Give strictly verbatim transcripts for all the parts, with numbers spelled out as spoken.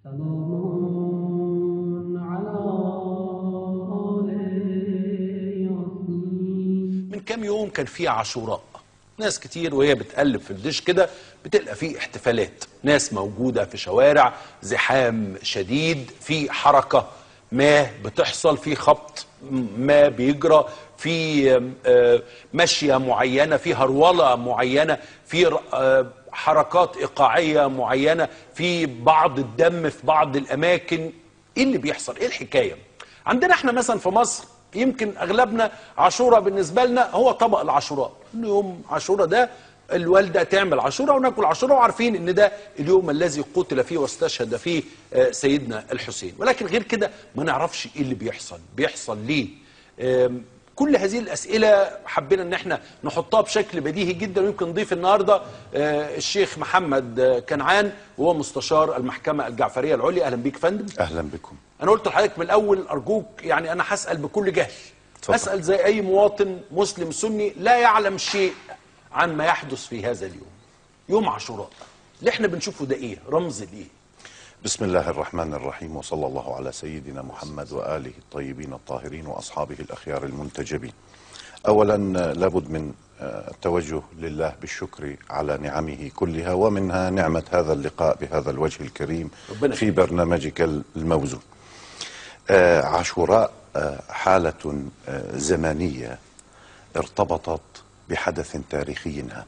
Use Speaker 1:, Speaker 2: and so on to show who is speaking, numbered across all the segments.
Speaker 1: سلام على آل ياسين.
Speaker 2: من كام يوم كان في عاشوراء، ناس كتير وهي بتقلب في الدش كده بتلقى فيه احتفالات، ناس موجودة في شوارع، زحام شديد، في حركة ما بتحصل، في خبط ما بيجرى، في آه، مشية معينة، في هرولة معينة، في آه، حركات إيقاعية معينة، في بعض الدم في بعض الأماكن. إيه اللي بيحصل؟ إيه الحكاية؟ عندنا احنا مثلا في مصر يمكن اغلبنا عاشوراء بالنسبه لنا هو طبق العاشوراء، يوم عاشوراء ده الوالده تعمل عاشوراء وناكل عاشوراء، وعارفين ان ده اليوم الذي قتل فيه واستشهد فيه آه، سيدنا الحسين. ولكن غير كده ما نعرفش ايه اللي بيحصل، بيحصل ليه؟ آم، كل هذه الاسئله حبينا ان احنا نحطها بشكل بديهي جدا. ويمكن نضيف النهارده آه، الشيخ محمد آه، كنعان، وهو مستشار المحكمه الجعفريه العليا. اهلا بيك فندم.
Speaker 3: اهلا بكم.
Speaker 2: انا قلت لحضرتك من الاول ارجوك، يعني انا هسال بكل جهل،
Speaker 3: اتفضل.
Speaker 2: اسال زي اي مواطن مسلم سني لا يعلم شيء عن ما يحدث في هذا اليوم، يوم عاشوراء. اللي احنا بنشوفه ده ايه؟ رمز لايه؟
Speaker 3: بسم الله الرحمن الرحيم، وصلى الله على سيدنا محمد وآله الطيبين الطاهرين وأصحابه الأخيار المنتجبين. أولا لابد من التوجه لله بالشكر على نعمه كلها، ومنها نعمة هذا اللقاء بهذا الوجه الكريم في برنامجك الموزون. عاشوراء حالة زمنية ارتبطت بحدث تاريخي هام.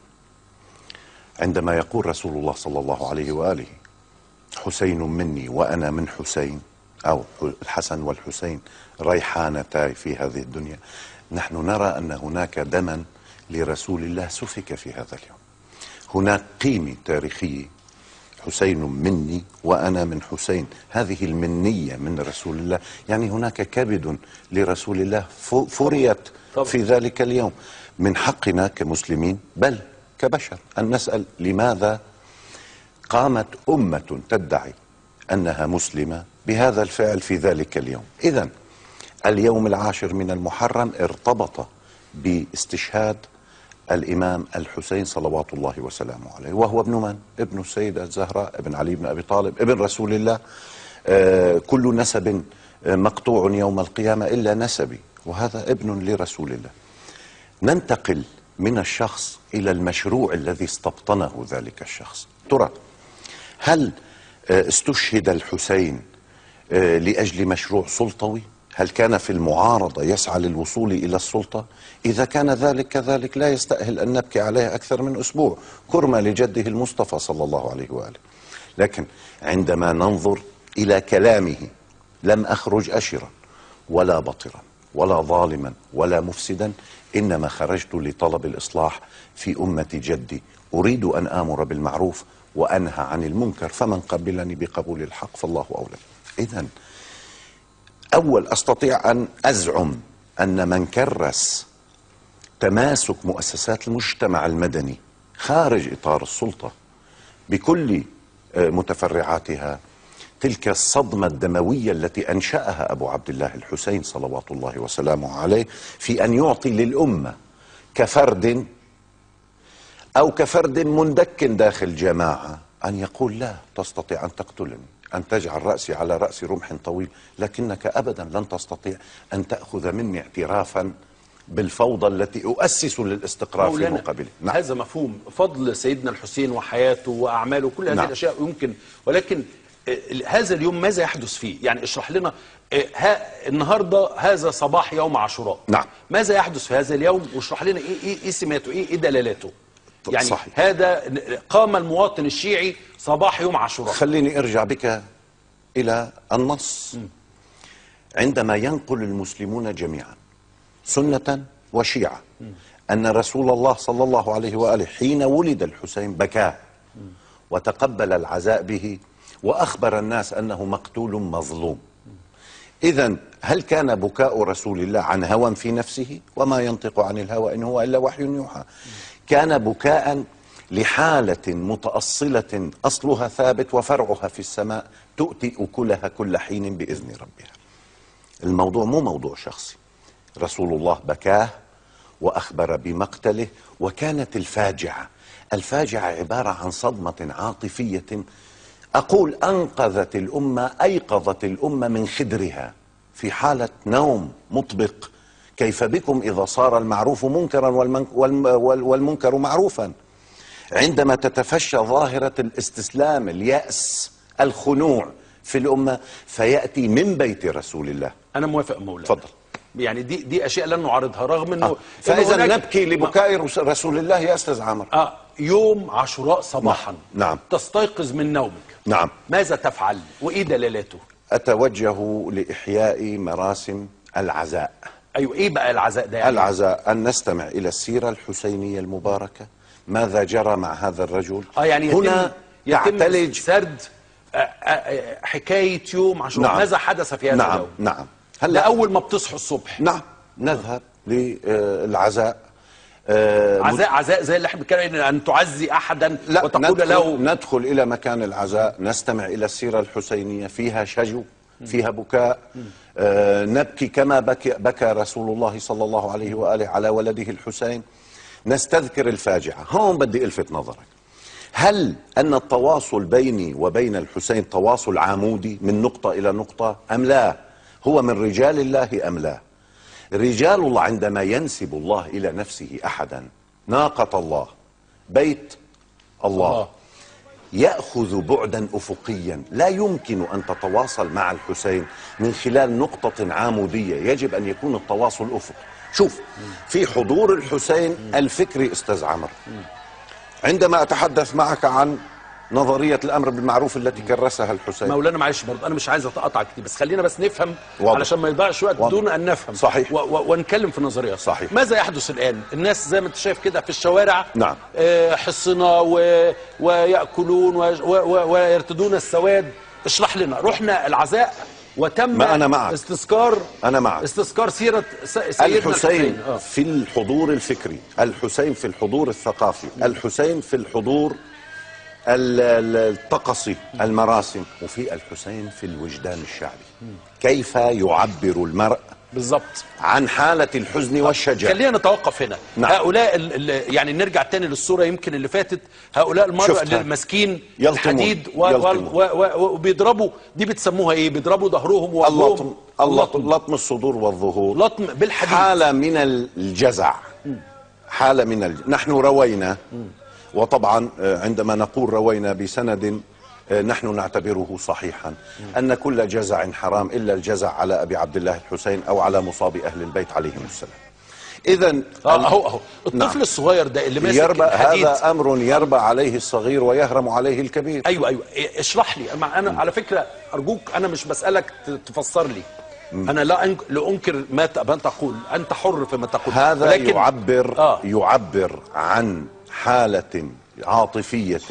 Speaker 3: عندما يقول رسول الله صلى الله عليه وآله حسين مني وأنا من حسين، أو الحسن والحسين ريحانتاي في هذه الدنيا، نحن نرى أن هناك دما لرسول الله سفك في هذا اليوم. هناك قيمة تاريخية، حسين مني وأنا من حسين، هذه المنية من رسول الله، يعني هناك كبد لرسول الله فريت في ذلك اليوم. من حقنا كمسلمين بل كبشر أن نسأل لماذا قامت أمة تدعي أنها مسلمة بهذا الفعل في ذلك اليوم. إذن اليوم العاشر من المحرم ارتبط باستشهاد الإمام الحسين صلوات الله وسلامه عليه، وهو ابن من؟ ابن السيدة الزهراء، ابن علي بن أبي طالب، ابن رسول الله. آه كل نسب مقطوع يوم القيامة إلا نسبي، وهذا ابن لرسول الله. ننتقل من الشخص إلى المشروع الذي استبطنه ذلك الشخص. ترى هل استشهد الحسين لأجل مشروع سلطوي؟ هل كان في المعارضة يسعى للوصول إلى السلطة؟ إذا كان ذلك كذلك لا يستأهل أن نبكي عليه أكثر من أسبوع، كرمة لجده المصطفى صلى الله عليه وآله. لكن عندما ننظر إلى كلامه، لم أخرج أشرا ولا بطرا ولا ظالما ولا مفسدا، إنما خرجت لطلب الإصلاح في أمة جدي، أريد أن آمر بالمعروف وأنهى عن المنكر، فمن قبلني بقبول الحق فالله أولى. إذن أول أستطيع أن أزعم أن من كرس تماسك مؤسسات المجتمع المدني خارج إطار السلطة بكل متفرعاتها، تلك الصدمة الدموية التي أنشأها أبو عبد الله الحسين صلوات الله وسلامه عليه في أن يعطي للأمة كفرد أو كفرد مندك داخل جماعة أن يقول لا تستطيع أن تقتلني، أن تجعل رأسي على رأس رمح طويل، لكنك أبدا لن تستطيع أن تأخذ مني اعترافا بالفوضى التي أؤسس للاستقرار في مقابله.
Speaker 2: نعم. هذا مفهوم فضل سيدنا الحسين وحياته وأعماله، كل هذه نعم. الأشياء يمكن، ولكن هذا اليوم ماذا يحدث فيه؟ يعني اشرح لنا. ها النهارده هذا صباح يوم عاشوراء،
Speaker 3: نعم.
Speaker 2: ماذا يحدث في هذا اليوم؟ واشرح لنا ايه ايه ايه سماته، ايه ايه دلالاته. يعني
Speaker 3: صحيح.
Speaker 2: هذا قام المواطن الشيعي صباح يوم عاشوراء.
Speaker 3: خليني ارجع بك الى النص. م. عندما ينقل المسلمون جميعا سنة وشيعة م. ان رسول الله صلى الله عليه وآله حين ولد الحسين بكى م. وتقبل العزاء به وأخبر الناس أنه مقتول مظلوم. إذن هل كان بكاء رسول الله عن هوى في نفسه؟ وما ينطق عن الهوى إن هو إلا وحي يوحى. كان بكاء لحالة متأصلة أصلها ثابت وفرعها في السماء، تؤتي أكلها كل حين بإذن ربها. الموضوع مو موضوع شخصي، رسول الله بكاه وأخبر بمقتله. وكانت الفاجعة الفاجعة عبارة عن صدمة عاطفية أقول أنقذت الأمة، أيقظت الأمة من خدرها في حالة نوم مطبق. كيف بكم إذا صار المعروف منكرا والمنكر معروفا؟ عندما تتفشى ظاهرة الاستسلام، اليأس، الخنوع في الأمة، فيأتي من بيت رسول الله.
Speaker 2: أنا موافق مولانا.
Speaker 3: تفضل.
Speaker 2: يعني دي دي أشياء لن نعرضها رغم أنه
Speaker 3: آه. فإذا
Speaker 2: هناك...
Speaker 3: نبكي لبكاء رسول الله يا أستاذ عامر.
Speaker 2: آه يوم عاشوراء صباحا،
Speaker 3: نعم،
Speaker 2: تستيقظ من نومك،
Speaker 3: نعم،
Speaker 2: ماذا تفعل وإيه دلالاته؟
Speaker 3: أتوجه لإحياء مراسم العزاء.
Speaker 2: أيوة، إيه بقى العزاء ده؟ يعني
Speaker 3: العزاء أن نستمع إلى السيرة الحسينية المباركة، ماذا جرى مع هذا الرجل.
Speaker 2: آه يعني
Speaker 3: هنا
Speaker 2: يتم,
Speaker 3: تعتلج
Speaker 2: يتم سرد حكاية يوم عاشوراء. نعم. ماذا حدث في هذا
Speaker 3: نعم
Speaker 2: اليوم؟
Speaker 3: نعم.
Speaker 2: هلا أول ما بتصحوا الصبح،
Speaker 3: نعم، نذهب للعزاء.
Speaker 2: آه عزاء عزاء زي اللي احنا بنتكلم ان تعزي احدا
Speaker 3: لا،
Speaker 2: وتقول
Speaker 3: ندخل
Speaker 2: له.
Speaker 3: ندخل الى مكان العزاء، نستمع الى السيره الحسينيه، فيها شجو، فيها بكاء. آه نبكي كما بكى, بكى رسول الله صلى الله عليه واله على ولده الحسين. نستذكر الفاجعه. هون بدي الفت نظرك، هل ان التواصل بيني وبين الحسين تواصل عمودي من نقطه الى نقطه ام لا؟ هو من رجال الله ام لا؟ رجال الله عندما ينسب الله إلى نفسه أحدا، ناقة الله، بيت الله، يأخذ بعدا أفقيا. لا يمكن أن تتواصل مع الحسين من خلال نقطة عمودية، يجب أن يكون التواصل أفقي. شوف، في حضور الحسين الفكري أستاذ عمر، عندما أتحدث معك عن نظرية الأمر بالمعروف التي كرسها الحسين.
Speaker 2: مولانا معلش برضه أنا مش عايز أتقطع كتير، بس خلينا بس نفهم
Speaker 3: واضح.
Speaker 2: علشان ما يضيعش وقت
Speaker 3: واضح.
Speaker 2: دون أن نفهم.
Speaker 3: صحيح.
Speaker 2: و و ونتكلم في النظرية.
Speaker 3: صحيح.
Speaker 2: ماذا يحدث الآن؟ الناس زي ما أنت شايف كده في الشوارع،
Speaker 3: نعم،
Speaker 2: آه حصنة و ويأكلون و و ويرتدون السواد. اشرح لنا. رحنا العزاء وتم
Speaker 3: ما أنا معك.
Speaker 2: استذكار
Speaker 3: أنا معك.
Speaker 2: استذكار سيرة سيدنا
Speaker 3: الحسين,
Speaker 2: الحسين
Speaker 3: آه. في الحضور الفكري، الحسين في الحضور الثقافي، الحسين في الحضور الطقسي، المراسم، وفي الحسين في الوجدان الشعبي. كيف يعبر المرء
Speaker 2: بالضبط
Speaker 3: عن حالة الحزن والشجاعة.
Speaker 2: خلينا نتوقف هنا.
Speaker 3: نعم.
Speaker 2: هؤلاء ال ال يعني نرجع تاني للصورة يمكن اللي فاتت، هؤلاء المرأة اللي ماسكين الحديد وبيضربوا، دي بتسموها ايه؟ بيضربوا ظهرهم ووجههم.
Speaker 3: اللطم، لطم الصدور والظهور،
Speaker 2: لطم بالحديد،
Speaker 3: حالة من الجزع، حالة من الجزع. نحن روينا، وطبعا عندما نقول روينا بسند نحن نعتبره صحيحا، أن كل جزع حرام إلا الجزع على أبي عبد الله الحسين أو على مصاب أهل البيت عليهم السلام. إذا
Speaker 2: أهو أهو الطفل نعم. الصغير ده اللي ماسك
Speaker 3: يربى،
Speaker 2: الحديد،
Speaker 3: هذا أمر يربى عليه الصغير ويهرم عليه الكبير.
Speaker 2: أيوة أيوة اشرح لي. أنا م. على فكرة أرجوك، أنا مش بسألك تفسر لي، م. أنا لا لا أنكر ما تقول، أنت حر فيما تقول.
Speaker 3: هذا ولكن يعبر
Speaker 2: آه.
Speaker 3: يعبر عن حالة عاطفية،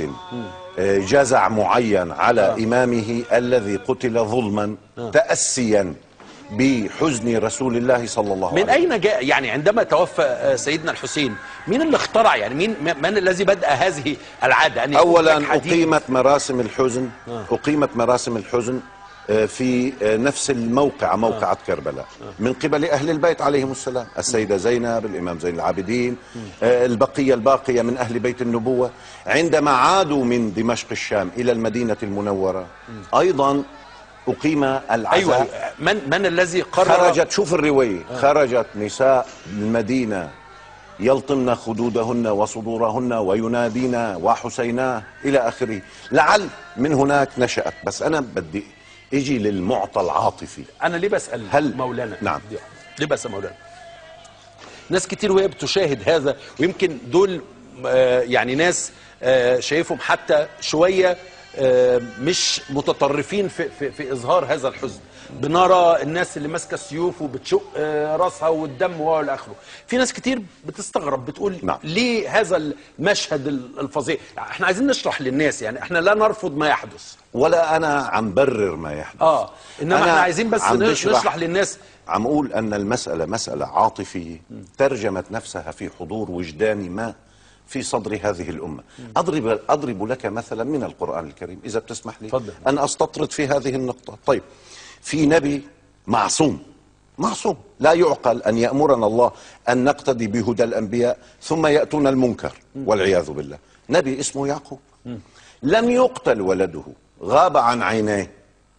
Speaker 3: جزع معين على آه. إمامه الذي قتل ظلما، آه. تأسيا بحزن رسول الله صلى الله عليه وسلم.
Speaker 2: من أين جاء يعني عندما توفى سيدنا الحسين؟ مين اللي اخترع يعني مين من الذي بدأ هذه العادة أن
Speaker 3: أولا أقيمت مراسم الحزن، آه. أقيمت مراسم الحزن في نفس الموقع، موقعة آه. كربلاء، آه. من قبل أهل البيت عليهم السلام، السيدة زينب، الإمام زين العابدين، آه. البقية الباقية من أهل بيت النبوة. عندما عادوا من دمشق الشام إلى المدينة المنورة أيضا أقيم العزاء.
Speaker 2: أيوة. من, من الذي قرر؟
Speaker 3: خرجت، شوف الرواية، آه. خرجت نساء المدينة يلطمن خدودهن وصدورهن وينادين وحسيناه إلى آخره. لعل من هناك نشأت. بس أنا بدي اجي للمعطى العاطفي.
Speaker 2: انا ليه بسال
Speaker 3: هل
Speaker 2: مولانا؟
Speaker 3: نعم،
Speaker 2: ليه بسال مولانا؟ ناس كتير وهي بتشاهد هذا، ويمكن دول آه يعني ناس آه شايفهم حتى شويه آه مش متطرفين في, في, في اظهار هذا الحزن. بنرى الناس اللي ماسكه السيوف وبتشق آه راسها والدم والى اخره. في ناس كتير بتستغرب، بتقول نعم. ليه هذا المشهد الفظيع؟ احنا عايزين نشرح للناس، يعني احنا لا نرفض ما يحدث
Speaker 3: ولا انا عم برر ما يحدث،
Speaker 2: اه انما احنا عايزين بس نشرح للناس.
Speaker 3: عم اقول ان المساله مساله عاطفيه ترجمت نفسها في حضور وجداني ما في صدر هذه الامه. اضرب اضرب لك مثلا من القران الكريم اذا بتسمح لي.
Speaker 2: فضل.
Speaker 3: ان استطرد في هذه النقطه. طيب، في نبي معصوم، معصوم لا يعقل ان يامرنا الله ان نقتدي بهدى الانبياء ثم ياتون المنكر والعياذ بالله. نبي اسمه يعقوب، لم يقتل ولده غاب عن عينيه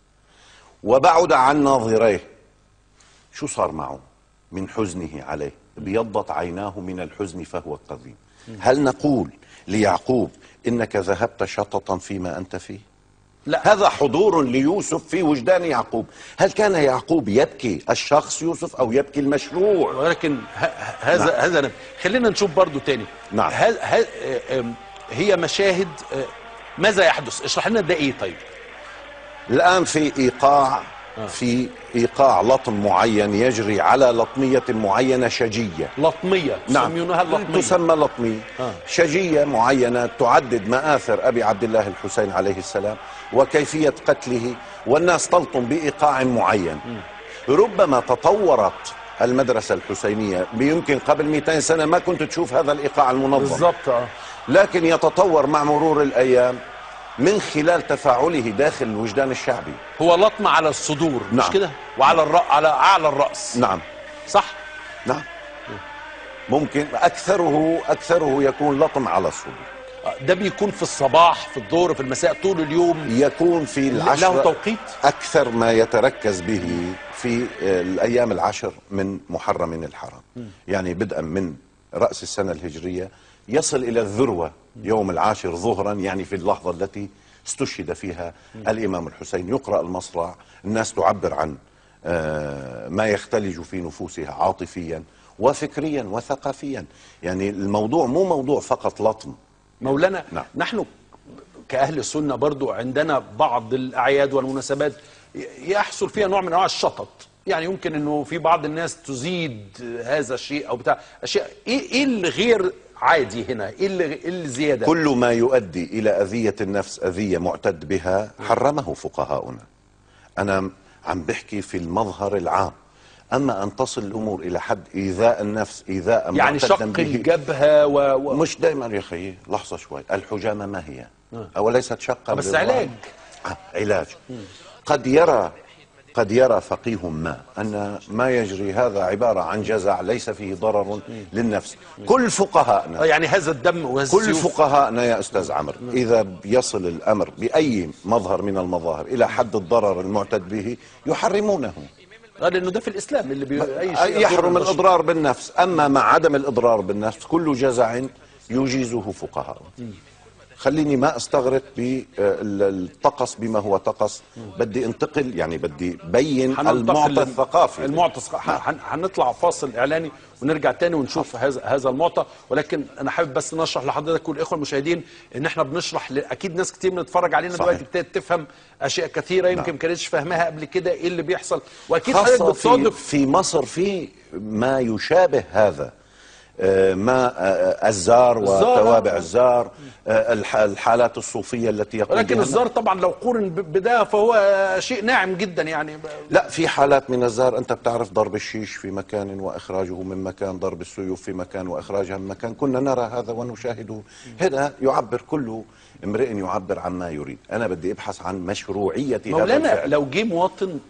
Speaker 3: وبعد عن ناظريه، شو صار معه من حزنه عليه؟ ابيضت عيناه من الحزن فهو كظيم. هل نقول ليعقوب إنك ذهبت شططا فيما أنت فيه؟ لا، هذا حضور ليوسف في وجدان يعقوب. هل كان يعقوب يبكي الشخص يوسف أو يبكي المشروع؟
Speaker 2: ولكن هذا نعم. هذا خلينا نشوف برضو تاني.
Speaker 3: نعم.
Speaker 2: هل هل هي مشاهد، ماذا يحدث؟ اشرح لنا ده ايه طيب.
Speaker 3: الآن في إيقاع في إيقاع لطم معين يجري على لطمية معينة شجية.
Speaker 2: لطمية
Speaker 3: نعم،
Speaker 2: يسمونها اللطمية.
Speaker 3: تسمى لطمية
Speaker 2: آه.
Speaker 3: شجية معينة تعدد مآثر أبي عبد الله الحسين عليه السلام وكيفية قتله، والناس تلطم بإيقاع معين. م. ربما تطورت المدرسة الحسينية، يمكن قبل مئتين سنة ما كنت تشوف هذا الإيقاع المنظم
Speaker 2: بالضبط، آه.
Speaker 3: لكن يتطور مع مرور الأيام من خلال تفاعله داخل الوجدان الشعبي.
Speaker 2: هو لطم على الصدور،
Speaker 3: نعم.
Speaker 2: مش كده؟ وعلى الرأ... على اعلى الراس.
Speaker 3: نعم
Speaker 2: صح.
Speaker 3: نعم، ممكن اكثره اكثره يكون لطم على الصدور.
Speaker 2: ده بيكون في الصباح، في الظهر، في المساء، طول اليوم؟
Speaker 3: يكون في العشر.
Speaker 2: له توقيت؟
Speaker 3: اكثر ما يتركز به في الايام العشر من محرم الحرام. م. يعني بدءا من راس السنه الهجريه يصل الى الذروه يوم العاشر ظهرا، يعني في اللحظه التي استشهد فيها م. الامام الحسين. يقرا المصرع، الناس تعبر عن ما يختلج في نفوسها عاطفيا وفكريا وثقافيا. يعني الموضوع مو موضوع فقط لطم.
Speaker 2: مولانا،
Speaker 3: نعم.
Speaker 2: نحن كأهل السنة برضو عندنا بعض الأعياد والمناسبات يحصل فيها نوع من أنواع الشطط. يعني يمكن أنه في بعض الناس تزيد هذا الشيء أو بتاع أشياء. إيه, إيه اللي غير عادي هنا؟ إيه اللي, إيه اللي زيادة؟
Speaker 3: كل ما يؤدي إلى أذية النفس، أذية معتد بها، حرمه فقهاؤنا. أنا عم بحكي في المظهر العام. أما أن تصل الأمور إلى حد إيذاء النفس، إيذاء
Speaker 2: يعني شق الجبهة و... و...
Speaker 3: مش دائما يا أخي، لحظة شوي. الحجامة ما هي؟ أو ليست شقا؟
Speaker 2: بس علاج.
Speaker 3: آه علاج. قد يرى قد يرى فقيه ما أن ما يجري هذا عبارة عن جزع ليس فيه ضرر للنفس. كل فقهاءنا،
Speaker 2: يعني هذا الدم وهذا
Speaker 3: كل فقهاءنا يا أستاذ عمرو، إذا يصل الأمر بأي مظهر من المظاهر إلى حد الضرر المعتد به يحرمونه.
Speaker 2: لأنه ده في الإسلام اللي بي... أي
Speaker 3: شيء يحرم الإضرار بالنفس. أما مع عدم الإضرار بالنفس كل جزع يجيزه فقهاء. خليني ما استغرق بالطقس بما هو طقس. بدي انتقل، يعني بدي بين المعطى الثقافي.
Speaker 2: المعطى هنطلع فاصل اعلاني ونرجع تاني ونشوف هذا هذا المعطى. ولكن انا حابب بس نشرح لحضرتك والاخوه المشاهدين ان احنا بنشرح ل... اكيد ناس كتير بنتفرج علينا دلوقتي ابتدت تفهم اشياء كثيره يمكن ما نعم. كانتش فاهماها قبل كده ايه اللي بيحصل. واكيد حضرتك بتصادف
Speaker 3: في, في مصر في ما يشابه هذا، ما الزار وتوابع الزار، الحالات الصوفية التي يقوم بها.
Speaker 2: لكن الزار طبعا لو قورن بده فهو شيء ناعم جدا يعني.
Speaker 3: لا، في حالات من الزار انت بتعرف، ضرب الشيش في مكان واخراجه من مكان، ضرب السيوف في مكان واخراجها من مكان، كنا نرى هذا ونشاهده. هذا يعبر، كل امرئ يعبر عن ما يريد. انا بدي ابحث عن مشروعية هذا الفعل.
Speaker 2: مولانا، لو جه مواطن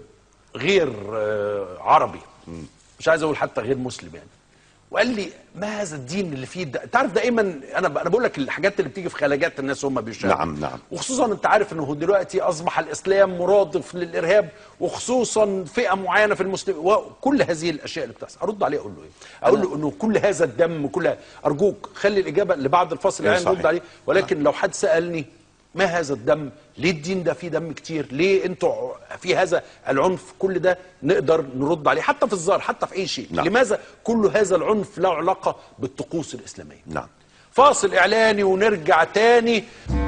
Speaker 2: غير عربي، مش عايز اقول حتى غير مسلم يعني، وقال لي ما هذا الدين اللي فيه ده؟ انت عارف دائما انا انا بقول لك الحاجات اللي بتيجي في خلاجات الناس هم بيشاهدوا.
Speaker 3: نعم نعم.
Speaker 2: وخصوصا انت عارف انه دلوقتي اصبح الاسلام مرادف للارهاب، وخصوصا فئه معينه في المسلمين، وكل هذه الاشياء اللي بتحصل. ارد عليه اقول له ايه؟ اقول له انه كل هذا الدم، كل ارجوك خلي الاجابه اللي بعد الفصل يعني نرد عليه. ولكن لو حد سالني ما هذا الدم؟ ليه الدين ده فيه دم كتير؟ ليه انتوا في هذا العنف؟ كل ده نقدر نرد عليه، حتى في الزار، حتى في اي شيء.
Speaker 3: نعم.
Speaker 2: لماذا كل هذا العنف له علاقه بالطقوس الاسلاميه؟
Speaker 3: نعم.
Speaker 2: فاصل اعلاني ونرجع تاني.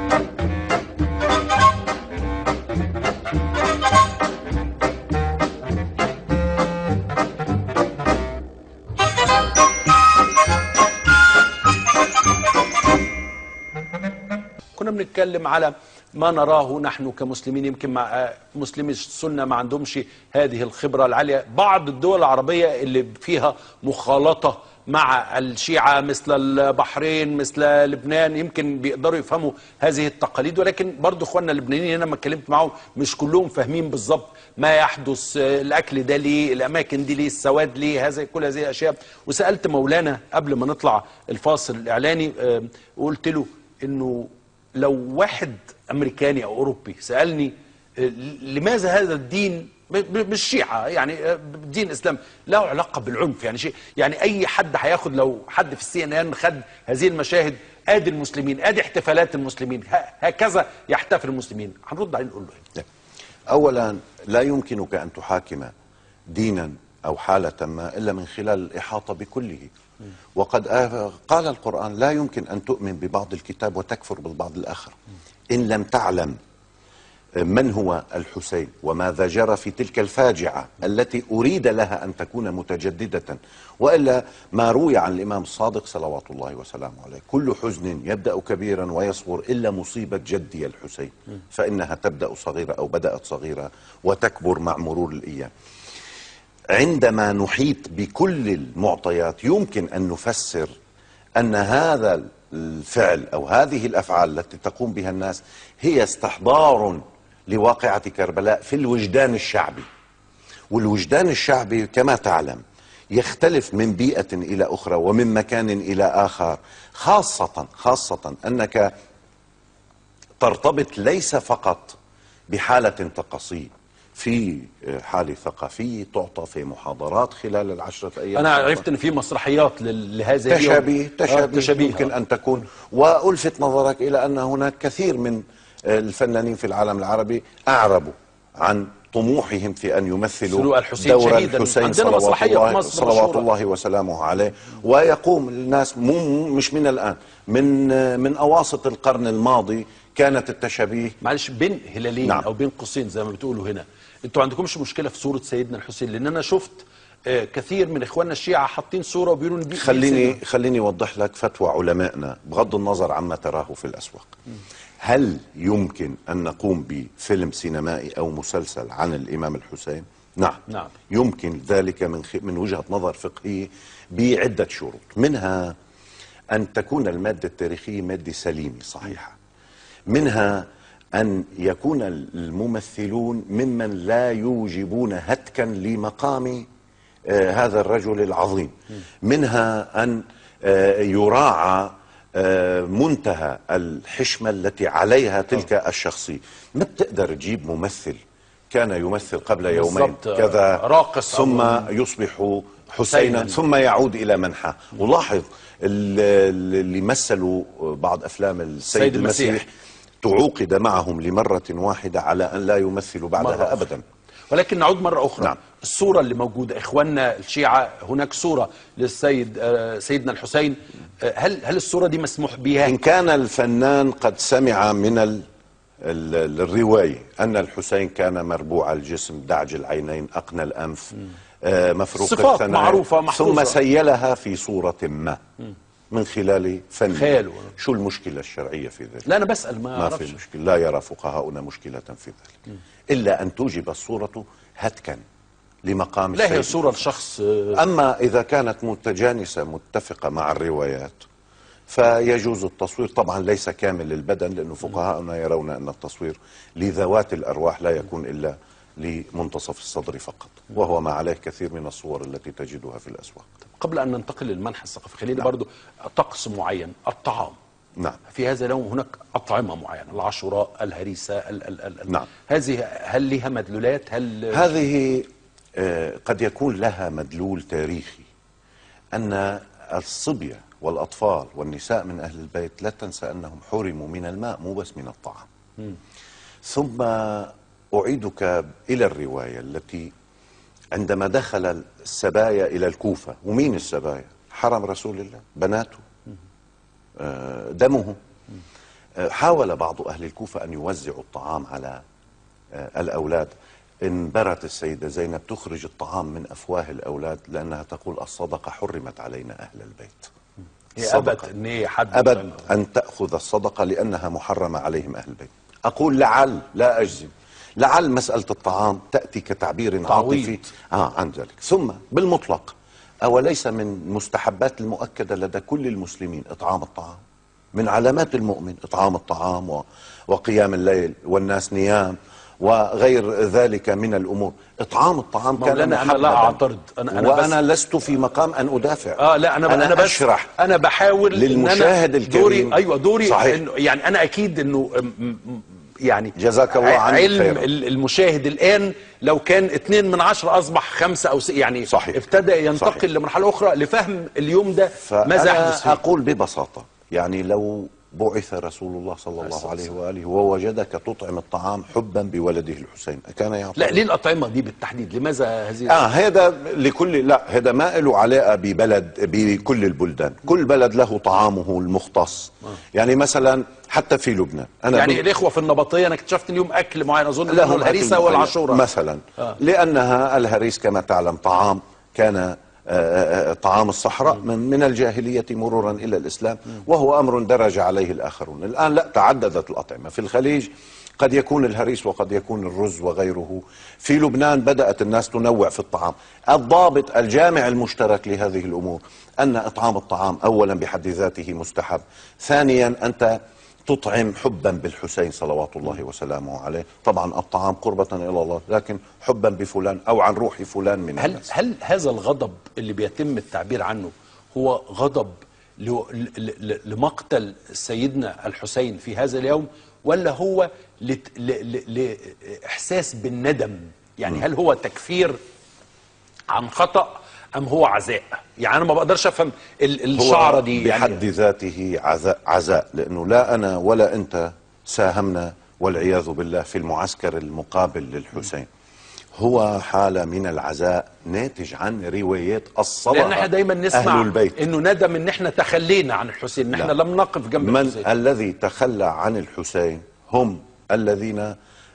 Speaker 2: كنا بنتكلم على ما نراه نحن كمسلمين، يمكن مع مسلمي السنة ما عندهمش هذه الخبرة العالية. بعض الدول العربية اللي فيها مخالطة مع الشيعة مثل البحرين مثل لبنان يمكن بيقدروا يفهموا هذه التقاليد، ولكن برضو اخواننا اللبنانيين هنا ما اتكلمت معاهم مش كلهم فاهمين بالظبط ما يحدث، الاكل ده ليه، الاماكن دي ليه، السواد ليه، هذا كل هذه الاشياء. وسالت مولانا قبل ما نطلع الفاصل الاعلاني وقلت له انه لو واحد امريكاني او اوروبي سالني لماذا هذا الدين مش شيعة يعني دين اسلام له علاقه بالعنف، يعني شيء يعني اي حد هياخد، لو حد في السي ان ان خد هذه المشاهد، ادي المسلمين، ادي احتفالات المسلمين، هكذا يحتفل المسلمين، هنرد عليه نقول له ايه؟
Speaker 3: اولا لا يمكنك ان تحاكم دينا او حاله ما الا من خلال الاحاطه بكله. وقد قال القرآن لا يمكن ان تؤمن ببعض الكتاب وتكفر بالبعض الاخر ان لم تعلم من هو الحسين وماذا جرى في تلك الفاجعة التي أريد لها أن تكون متجددة. وإلا ما روي عن الإمام الصادق صلوات الله وسلامه عليه: كل حزن يبدأ كبيرا ويصغر إلا مصيبة جدي الحسين، فإنها تبدأ صغيرة أو بدأت صغيرة وتكبر مع مرور الأيام. عندما نحيط بكل المعطيات يمكن أن نفسر أن هذا الفعل أو هذه الأفعال التي تقوم بها الناس هي استحضار لواقعة كربلاء في الوجدان الشعبي. والوجدان الشعبي كما تعلم يختلف من بيئة إلى أخرى ومن مكان إلى آخر، خاصة خاصة أنك ترتبط ليس فقط بحالة طقسية، في حالة ثقافية تعطى في محاضرات خلال العشرة أيام.
Speaker 2: أنا عرفت أن في مسرحيات لهذا
Speaker 3: تشابيه تشابيه,
Speaker 2: تشابيه
Speaker 3: ممكن أن تكون. وألفت نظرك إلى أن هناك كثير من الفنانين في العالم العربي أعربوا عن طموحهم في أن يمثلوا
Speaker 2: الحسين
Speaker 3: دور
Speaker 2: شهيدا.
Speaker 3: الحسين صلوات الله, صلوات الله وسلامه عليه. ويقوم الناس مو مش من الآن، من من أواسط القرن الماضي كانت التشابيه.
Speaker 2: معلش بين هلالين
Speaker 3: نعم.
Speaker 2: أو بين قوسين زي ما بتقولوا هنا، انتوا عندكمش مشكلة في صورة سيدنا الحسين؟ لأن أنا شفت آه كثير من إخواننا الشيعة حاطين صورة وبيقولوا دي.
Speaker 3: خليني خليني أوضح لك فتوى علمائنا بغض النظر عما تراه في الأسواق. هل يمكن أن نقوم بفيلم سينمائي أو مسلسل عن الإمام الحسين؟ نعم,
Speaker 2: نعم.
Speaker 3: يمكن ذلك من من وجهة نظر فقهية بعدة شروط، منها أن تكون المادة التاريخية مادة سليمة صحيحة، منها أن يكون الممثلون ممن لا يوجبون هتكا لمقام آه هذا الرجل العظيم، منها أن آه يراعى آه منتهى الحشمة التي عليها تلك الشخصية. ما بتقدر تجيب ممثل كان يمثل قبل يومين كذا
Speaker 2: راقص
Speaker 3: ثم يصبح حسينا ثم يعود إلى منحى. ولاحظ اللي مثلوا بعض أفلام السيد المسيح, المسيح تعوقد معهم لمرة واحدة على أن لا يمثلوا بعدها أبدا.
Speaker 2: ولكن نعود مرة أخرى.
Speaker 3: نعم.
Speaker 2: الصورة اللي موجودة إخواننا الشيعة، هناك صورة للسيد سيدنا الحسين، هل هل الصورة دي مسموح بها؟
Speaker 3: إن كان الفنان قد سمع من ال ال الرواية أن الحسين كان مربوع الجسم، دعج العينين، أقنى الأنف، آه مفروق
Speaker 2: صفات
Speaker 3: الثنايا،
Speaker 2: معروفة محفوظة،
Speaker 3: ثم سيلها في صورة ما من خلال فن
Speaker 2: خياله.
Speaker 3: شو المشكلة الشرعية في ذلك؟
Speaker 2: لا أنا بسأل، ما
Speaker 3: ما في مشكلة، لا يرى فقهاؤنا مشكلة في ذلك. م. إلا أن توجب الصورة هتكا لمقام
Speaker 2: لا
Speaker 3: السيد.
Speaker 2: هي صورة لشخص.
Speaker 3: أما إذا كانت متجانسة متفقة مع الروايات فيجوز التصوير، طبعا ليس كامل للبدن لأن فقهاؤنا يرون أن التصوير لذوات الأرواح لا يكون إلا لمنتصف الصدر فقط، وهو ما عليه كثير من الصور التي تجدها في الأسواق.
Speaker 2: قبل أن ننتقل للمنحى الثقافي خلينا
Speaker 3: نعم.
Speaker 2: برضو طقس معين، الطعام.
Speaker 3: نعم.
Speaker 2: في هذا اليوم هناك أطعمة معينة، العاشوراء، الهريسة، ال ال ال
Speaker 3: نعم.
Speaker 2: هذه هل لها مدلولات؟ هل
Speaker 3: هذه آه قد يكون لها مدلول تاريخي، أن الصبية والأطفال والنساء من أهل البيت لا تنسى أنهم حرموا من الماء مو بس من الطعام. م. ثم أعيدك إلى الرواية التي عندما دخل السبايا إلى الكوفة، ومين السبايا؟ حرم رسول الله، بناته، آه دمه. آه حاول بعض أهل الكوفة أن يوزعوا الطعام على آه الأولاد. انبرت السيدة زينب تخرج الطعام من أفواه الأولاد لأنها تقول الصدقة حرمت علينا أهل البيت.
Speaker 2: هي أبت أن هي حد
Speaker 3: أبد أن تأخذ الصدقة لأنها محرمة عليهم أهل البيت. أقول لعل، لا أجزم، لعل مسألة الطعام تأتي كتعبير عاطفي آه عن ذلك. ثم بالمطلق أوليس من مستحبات المؤكدة لدى كل المسلمين إطعام الطعام؟ من علامات المؤمن إطعام الطعام و... وقيام الليل والناس نيام وغير ذلك من الأمور. إطعام الطعام كان
Speaker 2: محببا. أنا لا أعترض، أنا, أنا
Speaker 3: وأنا لست في مقام أن أدافع.
Speaker 2: آه لا أنا, أنا, أنا
Speaker 3: أشرح
Speaker 2: أنا بحاول
Speaker 3: للمشاهد
Speaker 2: إن أنا
Speaker 3: الكريم.
Speaker 2: دوري أيوة دوري
Speaker 3: صحيح.
Speaker 2: إنه يعني أنا أكيد إنه يعني
Speaker 3: جزاك الله عنك
Speaker 2: علم
Speaker 3: خيرا.
Speaker 2: المشاهد الآن لو كان اتنين من عشرة أصبح خمسة أو س... يعني
Speaker 3: صحيح.
Speaker 2: ابتدأ ينتقل
Speaker 3: صحيح.
Speaker 2: لمرحلة أخرى لفهم اليوم ده ماذا يحدث فيه.
Speaker 3: فأنا أقول ببساطة، يعني لو بعث رسول الله صلى الله عليه وآله ووجدك تطعم الطعام حبا بولده الحسين كان يعطي؟
Speaker 2: لا، ليه الأطعمة دي بالتحديد؟ لماذا هذه؟
Speaker 3: اه هذا لكل، لا هذا ما له علاقه ببلد، بكل البلدان، كل بلد له طعامه المختص. آه. يعني مثلا حتى في لبنان انا
Speaker 2: يعني
Speaker 3: ب...
Speaker 2: الاخوه في النبطيه انا اكتشفت اليوم اكل معين اظن
Speaker 3: لهم
Speaker 2: الهريسه والعاشوراء
Speaker 3: مثلا.
Speaker 2: آه.
Speaker 3: لانها الهريس كما تعلم طعام كان طعام الصحراء من, من الجاهلية مرورا إلى الإسلام، وهو أمر درج عليه الآخرون. الآن لا، تعددت الأطعمة. في الخليج قد يكون الهريس وقد يكون الرز وغيره. في لبنان بدأت الناس تنوع في الطعام. الضابط الجامع المشترك لهذه الأمور أن إطعام الطعام أولا بحد ذاته مستحب، ثانيا أنت تطعم حبا بالحسين صلوات الله وسلامه عليه. طبعا الطعام قربة إلى الله، لكن حبا بفلان أو عن روح فلان من
Speaker 2: هل
Speaker 3: الناس.
Speaker 2: هل هذا الغضب اللي بيتم التعبير عنه هو غضب لمقتل سيدنا الحسين في هذا اليوم، ولا هو لإحساس بالندم؟ يعني هل هو تكفير عن خطأ أم هو عزاء؟ يعني أنا ما بقدرش أفهم الشعرة دي.
Speaker 3: بحد
Speaker 2: يعني
Speaker 3: ذاته عزاء, عزاء لأنه لا أنا ولا أنت ساهمنا والعياذ بالله في المعسكر المقابل للحسين. هو حالة من العزاء ناتج عن روايات الصلاة،
Speaker 2: لأن احنا دايما نسمع
Speaker 3: أهل البيت
Speaker 2: إنه ندم إن احنا تخلينا عن الحسين، إن احنا لم نقف جنب
Speaker 3: من
Speaker 2: الحسين.
Speaker 3: الذي تخلى عن الحسين هم الذين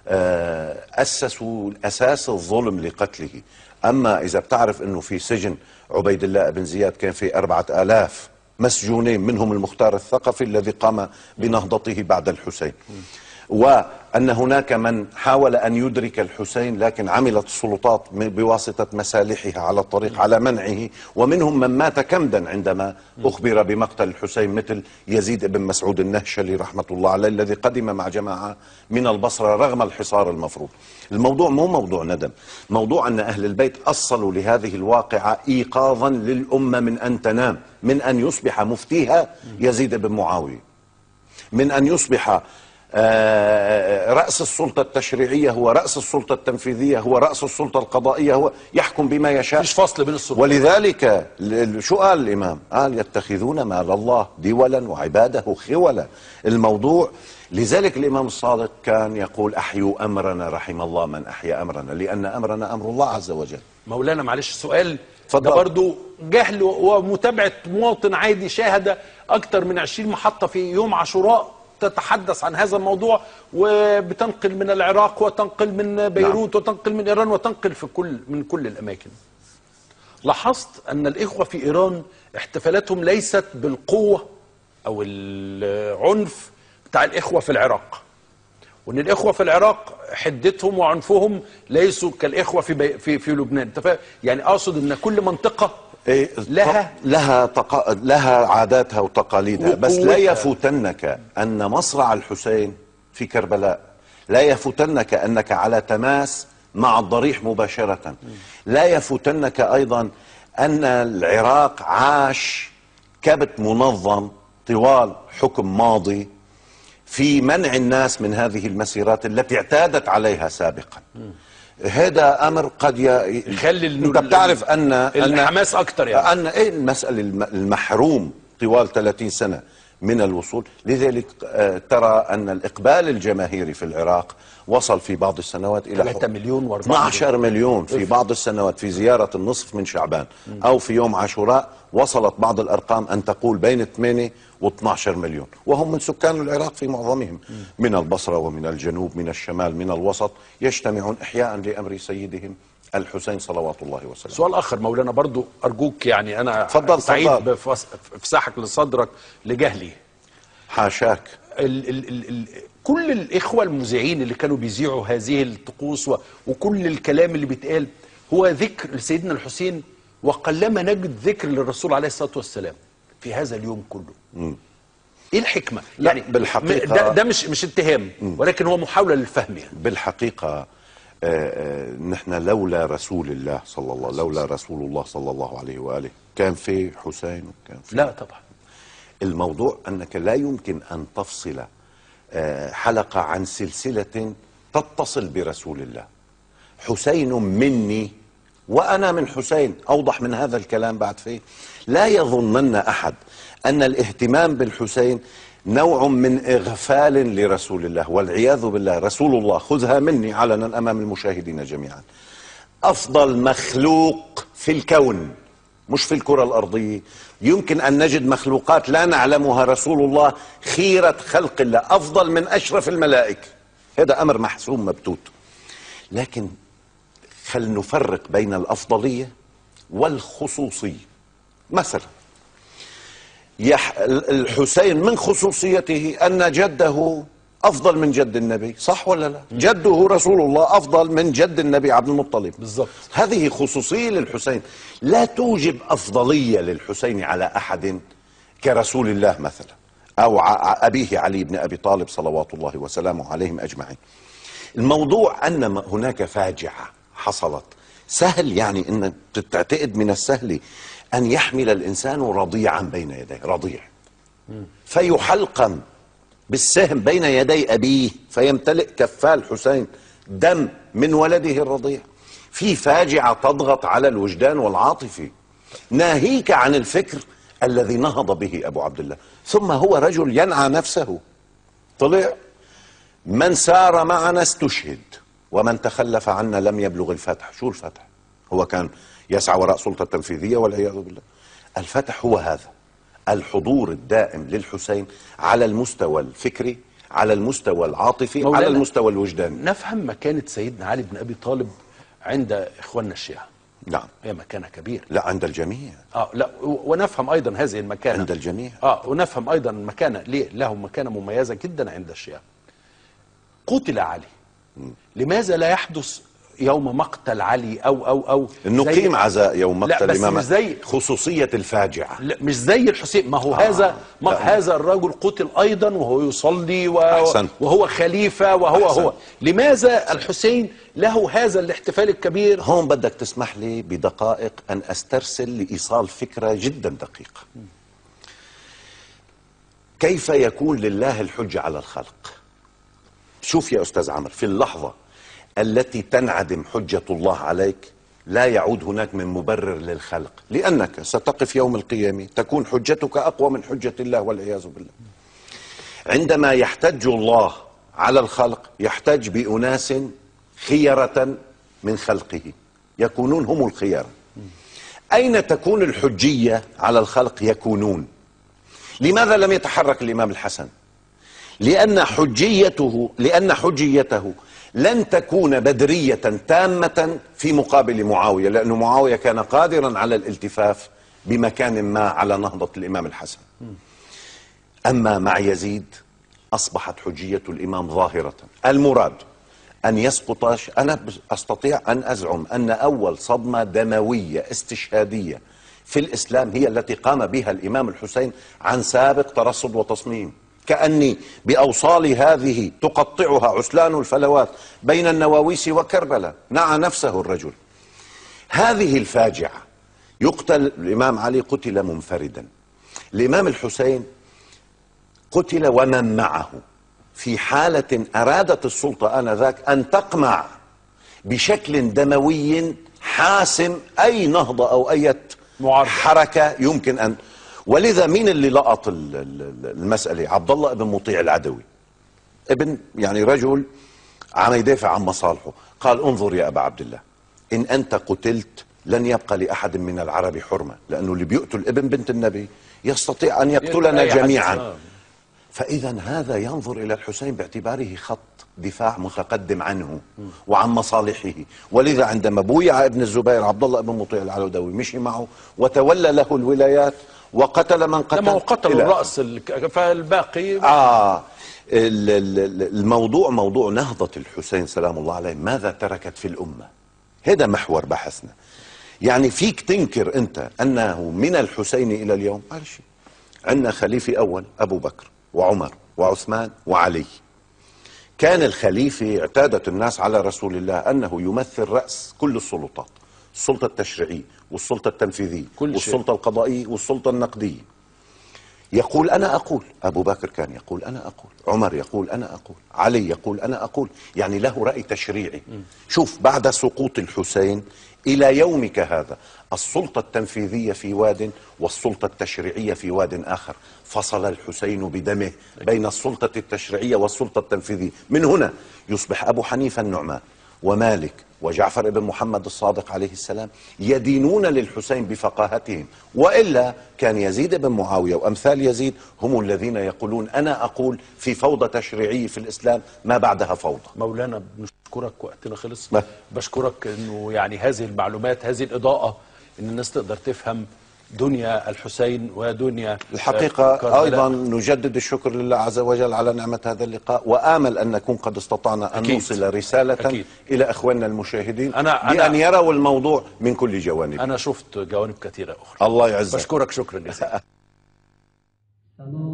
Speaker 3: أسسوا أساس الظلم لقتله. أما إذا بتعرف أنه في سجن عبيد الله بن زياد كان في أربعة آلاف مسجونين، منهم المختار الثقفي الذي قام بنهضته بعد الحسين، وأن هناك من حاول أن يدرك الحسين لكن عملت السلطات بواسطة مسالحها على الطريق على منعه، ومنهم من مات كمدا عندما أخبر بمقتل الحسين، مثل يزيد بن مسعود النهشلي رحمة الله عليه الذي قدم مع جماعة من البصرة رغم الحصار المفروض. الموضوع مو موضوع ندم، موضوع أن أهل البيت أصلوا لهذه الواقعة إيقاظا للأمة من أن تنام، من أن يصبح مفتيها يزيد بن معاوية، من أن يصبح رأس السلطة التشريعية هو رأس السلطة التنفيذية هو رأس السلطة القضائية، هو يحكم بما يشاء،
Speaker 2: مش فصل بين السلطات.
Speaker 3: ولذلك شو قال الإمام؟ قال يتخذون مال الله دولا وعباده خولا. الموضوع لذلك الإمام الصادق كان يقول أحيوا أمرنا رحم الله من أحيا أمرنا، لأن أمرنا أمر الله عز وجل.
Speaker 2: مولانا معلش سؤال
Speaker 3: فضل.
Speaker 2: ده برضو جهل ومتابعة مواطن عادي شاهد أكتر من عشرين محطة في يوم عاشوراء تتحدث عن هذا الموضوع، وبتنقل من العراق وتنقل من بيروت نعم. وتنقل من إيران وتنقل في كل من كل الأماكن. لاحظت أن الإخوة في إيران احتفالاتهم ليست بالقوة أو العنف بتاع الإخوة في العراق، وأن الإخوة في العراق حدتهم وعنفهم ليسوا كالإخوة في بي في في لبنان. يعني أقصد أن كل منطقة
Speaker 3: إيه
Speaker 2: لها
Speaker 3: لها تق... لها عاداتها وتقاليدها، بس لا يفوتنك أن مصرع الحسين في كربلاء، لا يفوتنك أنك على تماس مع الضريح مباشرة، لا يفوتنك أيضا أن العراق عاش كبت منظم طوال حكم ماضي في منع الناس من هذه المسيرات التي اعتادت عليها سابقا. هذا امر قد
Speaker 2: يخلي
Speaker 3: انت بتعرف ان
Speaker 2: الحماس اكتر، يعني
Speaker 3: ان ايه المساله المحروم طوال ثلاثين سنه من الوصول. لذلك ترى ان الاقبال الجماهيري في العراق وصل في بعض السنوات الى
Speaker 2: ثلاثة مليون و
Speaker 3: اثني عشر مليون في بعض السنوات. في زياره النصف من شعبان او في يوم عاشوراء وصلت بعض الارقام ان تقول بين ثمانية واثني عشر مليون، وهم من سكان العراق في معظمهم من البصره ومن الجنوب من الشمال من الوسط، يجتمعون احياء لامر سيدهم الحسين صلوات الله وسلامه.
Speaker 2: سؤال اخر مولانا برضو ارجوك، يعني انا
Speaker 3: فضل
Speaker 2: سعيد
Speaker 3: فضل.
Speaker 2: بفساحك لصدرك لجهلي.
Speaker 3: حاشاك.
Speaker 2: ال ال ال ال كل الاخوه المذيعين اللي كانوا بيذيعوا هذه الطقوس و وكل الكلام اللي بيتقال هو ذكر لسيدنا الحسين، وقلما نجد ذكر للرسول عليه الصلاه والسلام في هذا اليوم كله. م. ايه الحكمه؟ يعني
Speaker 3: بالحقيقه
Speaker 2: ده, ده مش مش اتهام، ولكن هو محاوله للفهم. يعني
Speaker 3: بالحقيقه آه آه نحن لولا رسول الله صلى الله لولا رسول الله صلى الله عليه واله كان في حسين وكان في
Speaker 2: لا طبعا.
Speaker 3: الموضوع انك لا يمكن ان تفصل حلقة عن سلسلة تتصل برسول الله. حسين مني وأنا من حسين. أوضح من هذا الكلام بعد فيه؟ لا يظنن أحد أن الاهتمام بالحسين نوع من إغفال لرسول الله، والعياذ بالله. رسول الله، خذها مني علنا أمام المشاهدين جميعا، أفضل مخلوق في الكون، مش في الكرة الأرضية. يمكن أن نجد مخلوقات لا نعلمها، رسول الله خيرة خلق الله، أفضل من أشرف الملائكة. هذا أمر محسوم مبتوت. لكن خل نفرق بين الأفضلية والخصوصية. مثلا يح... الحسين من خصوصيته أن جده أفضل من جد النبي، صح ولا لا؟ جده رسول الله أفضل من جد النبي عبد المطلب.
Speaker 2: بالضبط.
Speaker 3: هذه خصوصية للحسين، لا توجب أفضلية للحسين على أحد كرسول الله مثلا، أو أبيه علي بن أبي طالب صلوات الله وسلامه عليهم أجمعين. الموضوع أن هناك فاجعة حصلت. سهل يعني أن تعتقد من السهل أن يحمل الإنسان رضيعا بين يديه، رضيع فيحلقم بالسهم بين يدي أبيه فيمتلئ كفا الحسين دم من ولده الرضيع. في فاجعة تضغط على الوجدان والعاطفة، ناهيك عن الفكر الذي نهض به أبو عبد الله. ثم هو رجل ينعى نفسه، طلع من سار معنا استشهد ومن تخلف عنا لم يبلغ الفتح. شو الفتح؟ هو كان يسعى وراء سلطة تنفيذية والعياذ بالله. الفتح هو هذا الحضور الدائم للحسين على المستوى الفكري، على المستوى العاطفي، على المستوى الوجداني.
Speaker 2: نفهم مكانة سيدنا علي بن أبي طالب عند إخواننا الشيعة.
Speaker 3: نعم،
Speaker 2: هي مكانة كبيرة.
Speaker 3: لا، عند الجميع.
Speaker 2: اه لا، ونفهم أيضا هذه المكانة
Speaker 3: عند الجميع.
Speaker 2: اه ونفهم أيضا المكانة ليه له مكانة مميزة جدا عند الشيعة. قتل علي، لماذا لا يحدث يوم مقتل علي او او او
Speaker 3: نقيم عزاء يوم مقتل الامام؟
Speaker 2: مش زي
Speaker 3: خصوصية الفاجعة.
Speaker 2: لا، مش زي الحسين. ما هو آه هذا ما هذا الرجل قتل ايضا وهو يصلي و... وهو خليفة وهو أحسن. هو لماذا الحسين له هذا الاحتفال الكبير؟
Speaker 3: هون بدك تسمح لي بدقائق ان استرسل لايصال فكرة جدا دقيقة. كيف يكون لله الحجة على الخلق؟ شوف يا أستاذ عمرو، في اللحظة التي تنعدم حجة الله عليك لا يعود هناك من مبرر للخلق، لأنك ستقف يوم القيامة تكون حجتك أقوى من حجة الله والعياذ بالله. عندما يحتج الله على الخلق يحتج بأناس خيرة من خلقه، يكونون هم الخيار. أين تكون الحجية على الخلق؟ يكونون. لماذا لم يتحرك الإمام الحسن؟ لأن حجيته لأن حجيته لن تكون بدرية تامة في مقابل معاوية، لأن معاوية كان قادرا على الالتفاف بمكان ما على نهضة الإمام الحسن. أما مع يزيد أصبحت حجية الإمام ظاهرة. المراد أن يسقط. أنا أستطيع أن أزعم أن أول صدمة دموية استشهادية في الإسلام هي التي قام بها الإمام الحسين عن سابق ترصد وتصميم، كأني بأوصال هذه تقطعها عسلان الفلوات بين النواويس وكربلاء. نعى نفسه الرجل. هذه الفاجعة. يقتل الإمام علي، قتل منفردا. الإمام الحسين قتل ومن معه في حالة أرادت السلطة آنذاك أن تقمع بشكل دموي حاسم أي نهضة أو أي حركة يمكن أن. ولذا مين اللي لقط المسألة؟ عبد الله بن مطيع العدوي، ابن يعني رجل عم يدافع عن مصالحه. قال انظر يا أبا عبد الله، إن أنت قتلت لن يبقى لأحد من العرب حرمة، لأنه اللي بيقتل ابن بنت النبي يستطيع أن يقتلنا جميعا. فإذا هذا ينظر إلى الحسين باعتباره خط دفاع متقدم عنه وعن مصالحه. ولذا عندما بويع ابن الزبير عبد الله بن مطيع العدوي مشي معه وتولى له الولايات وقتل من قتل.
Speaker 2: لما قتل الرأس فالباقي.
Speaker 3: آه الموضوع موضوع نهضة الحسين سلام الله عليه ماذا تركت في الأمة، هذا محور بحثنا. يعني فيك تنكر أنت أنه من الحسين إلى اليوم؟ ما شيء. عندنا خليفة أول أبو بكر وعمر وعثمان وعلي. كان الخليفة اعتادت الناس على رسول الله أنه يمثل رأس كل السلطات، السلطة التشريعية والسلطة التنفيذية والسلطة القضائية والسلطة النقدية. يقول أنا أقول. أبو بكر كان يقول أنا أقول، عمر يقول أنا أقول، علي يقول أنا أقول، يعني له رأي تشريعي. شوف، بعد سقوط الحسين إلى يومك هذا السلطة التنفيذية في واد والسلطة التشريعية في واد آخر. فصل الحسين بدمه بين السلطة التشريعية والسلطة التنفيذية. من هنا يصبح أبو حنيفة النعمان ومالك وجعفر بن محمد الصادق عليه السلام يدينون للحسين بفقاهتهم، وإلا كان يزيد بن معاوية وأمثال يزيد هم الذين يقولون أنا أقول في فوضى تشريعية في الإسلام ما بعدها فوضى.
Speaker 2: مولانا بنشكرك، وقتنا خلص.
Speaker 3: ما.
Speaker 2: بشكرك أنه يعني هذه المعلومات، هذه الإضاءة، أن الناس تقدر تفهم دنيا الحسين ودنيا
Speaker 3: الحقيقة.
Speaker 2: كربلاء.
Speaker 3: أيضا نجدد الشكر لله عز وجل على نعمة هذا اللقاء، وآمل أن نكون قد استطعنا أن
Speaker 2: أكيد.
Speaker 3: نوصل رسالة
Speaker 2: أكيد.
Speaker 3: إلى إخواننا المشاهدين
Speaker 2: أنا-
Speaker 3: بأن
Speaker 2: أنا-
Speaker 3: يروا الموضوع من كل جوانبه.
Speaker 2: أنا شفت جوانب كثيرة أخرى.
Speaker 3: الله يعزك.
Speaker 2: بشكرك شكرا جزيلا.